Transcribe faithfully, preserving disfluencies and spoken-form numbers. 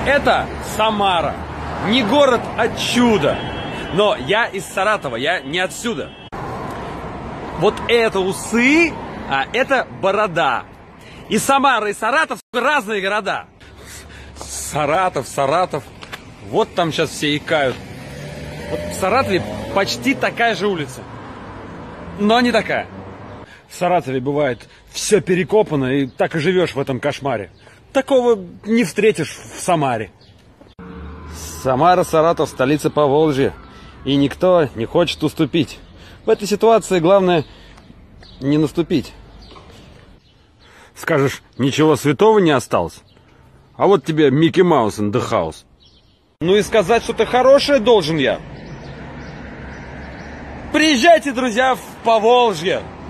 Это Самара. Не город, а чудо. Но я из Саратова, я не отсюда. Вот это усы, а это борода. И Самара, и Саратов разные города. Саратов, Саратов. Вот там сейчас все икают. Вот в Саратове почти такая же улица. Но не такая. В Саратове бывает все перекопано, и так и живешь в этом кошмаре. Такого не встретишь в Самаре. Самара, Саратов, столица Поволжья. И никто не хочет уступить. В этой ситуации главное не наступить. Скажешь, ничего святого не осталось? А вот тебе Микки Маус in the house. Ну и сказать что-то хорошее должен я. Приезжайте, друзья, в Поволжье.